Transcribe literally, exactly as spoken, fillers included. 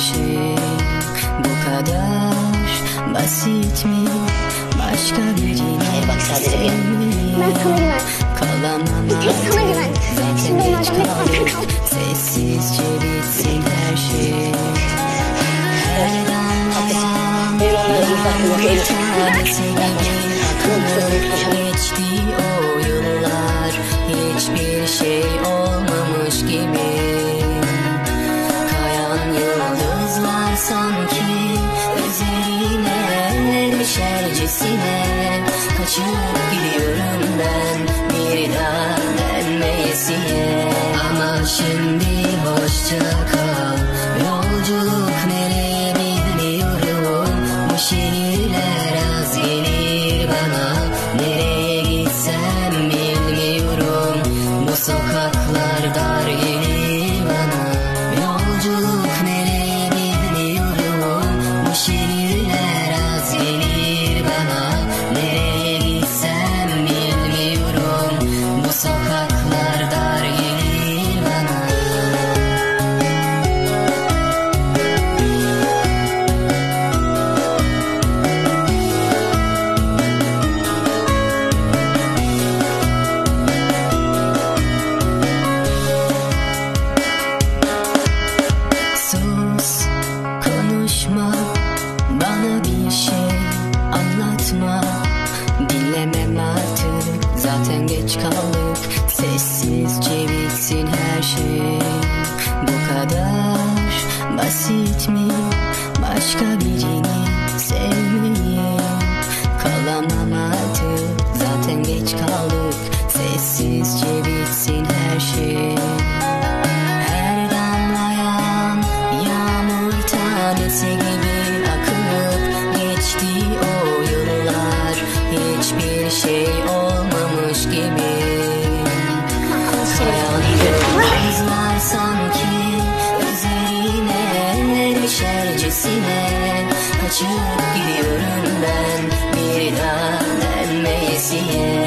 şey bu kadar basit mi? Başka birini sevmeye kalamam artık. Zaten geç kaldık. Sessizce bitsin her şey. Her damlayan yağmur tanesi gibi akılıp geçti o yıllar. Hiçbir şey olmamış gibi. Kayan yıldızlar sanki üzerine düşercesine. Kaçıp gidiyorum ben bir daha dönmeyesiye. Ama şimdi hoşça kal. Yolculuk nereye bilmiyorum. Bu şehirler az gelir bana. Nereye gitsem bilmiyorum. Bu sokaklar dar gelir bana. Yolculuk nereye bilmiyorum. Bu şehirler az gelir bana. Nereye gitsem bilmiyorum. Bu sokaklar dar gelir bana. Sus, konuşma, bana bir şey anlatma. Dinlemem artık, zaten geç kaldık. Sessizce bitsin her şey. Bu kadar basit mi? Başka birini sevmeye kalamam artık. Zaten geç kaldık. Sessizce bitsin her şey. Her damlayan yağmur tanesi gibi akılıp geçti o yıllar. Hiçbir şey olmamış gibi. Kayan yıldızlar sanki üzerine düşercesine. Kaçıp gidiyorum ben bir daha dönmeyesiye.